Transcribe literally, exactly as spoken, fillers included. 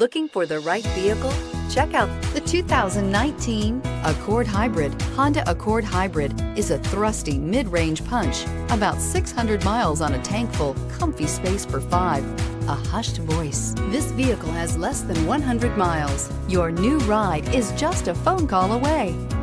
Looking for the right vehicle? Check out the two thousand nineteen Accord Hybrid. Honda Accord Hybrid is a thrusty mid-range punch, about six hundred miles on a tank full, comfy space for five, a hushed voice. This vehicle has less than one hundred miles. Your new ride is just a phone call away.